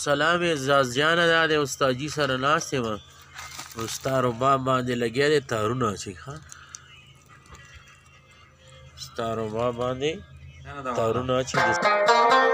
سلام اعزاز جانه دا د استادجي سره ناستې وه نو ستا رباب باندې لګیا دی تارونه اچوي ښه ستا رباب باندې تارونه اچوي